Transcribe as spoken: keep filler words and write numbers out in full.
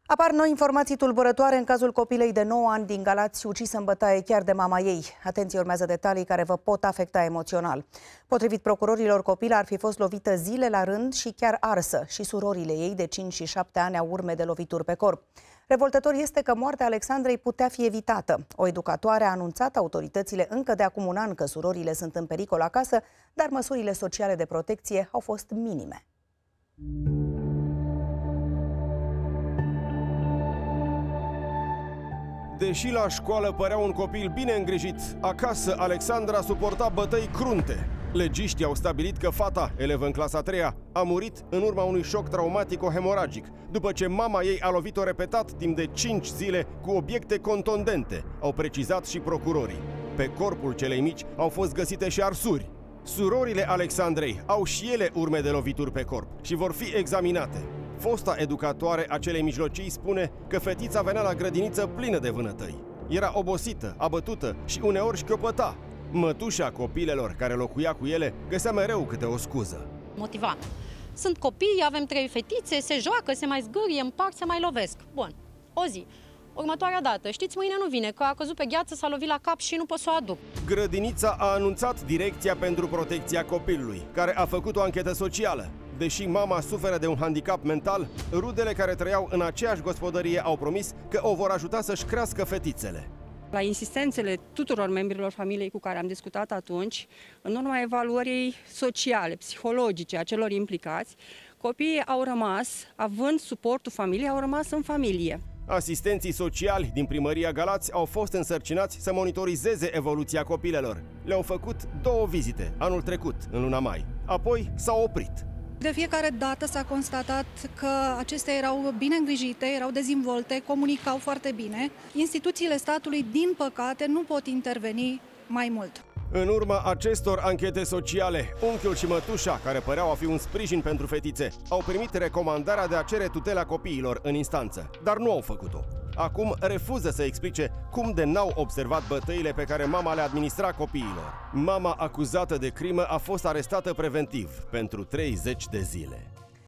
Apar noi informații tulburătoare în cazul copilei de nouă ani din Galați, ucisă în bătaie chiar de mama ei. Atenție, urmează detalii care vă pot afecta emoțional. Potrivit procurorilor, copila ar fi fost lovită zile la rând și chiar arsă, și surorile ei de cinci și șapte ani au urme de lovituri pe corp. Revoltător este că moartea Alexandrei putea fi evitată. O educatoare a anunțat autoritățile încă de acum un an că surorile sunt în pericol acasă, dar măsurile sociale de protecție au fost minime. Deși la școală părea un copil bine îngrijit, acasă Alexandra suporta bătăi crunte. Legiștii au stabilit că fata, elevă în clasa a treia, a murit în urma unui șoc traumatic-hemoragic, după ce mama ei a lovit-o repetat timp de cinci zile cu obiecte contundente, au precizat și procurorii. Pe corpul celei mici au fost găsite și arsuri. Surorile Alexandrei au și ele urme de lovituri pe corp și vor fi examinate. Fosta educatoare a celei mijlocii spune că fetița venea la grădiniță plină de vânătăi. Era obosită, abătută și uneori șchiopăta. Mătușa copilelor care locuia cu ele găsea mereu câte o scuză. Motivam. Sunt copii, avem trei fetițe, se joacă, se mai zgârie, împart, se mai lovesc. Bun, o zi. Următoarea dată, știți, mâine nu vine, că a căzut pe gheață, s-a lovit la cap și nu pot să o aduc. Grădinița a anunțat Direcția pentru Protecția Copilului, care a făcut o anchetă socială. Deși mama suferă de un handicap mental, rudele care trăiau în aceeași gospodărie au promis că o vor ajuta să-și crească fetițele. La insistențele tuturor membrilor familiei cu care am discutat atunci, în urma evaluării sociale, psihologice a celor implicați, copiii au rămas, având suportul familiei, au rămas în familie. Asistenții sociali din Primăria Galați au fost însărcinați să monitorizeze evoluția copilelor. Le-au făcut două vizite anul trecut, în luna mai. Apoi s-au oprit. De fiecare dată s-a constatat că acestea erau bine îngrijite, erau dezvolte, comunicau foarte bine. Instituțiile statului, din păcate, nu pot interveni mai mult. În urma acestor anchete sociale, unchiul și mătușa, care păreau a fi un sprijin pentru fetițe, au primit recomandarea de a cere tutela copiilor în instanță, dar nu au făcut-o. Acum refuză să explice cum de n-au observat bătăile pe care mama le administra copiilor. Mama acuzată de crimă a fost arestată preventiv pentru treizeci de zile.